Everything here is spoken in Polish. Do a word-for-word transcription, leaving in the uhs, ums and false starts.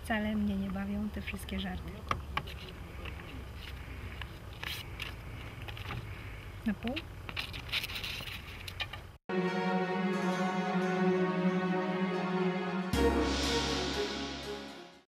wcale mnie nie bawią te wszystkie żarty. Na pół?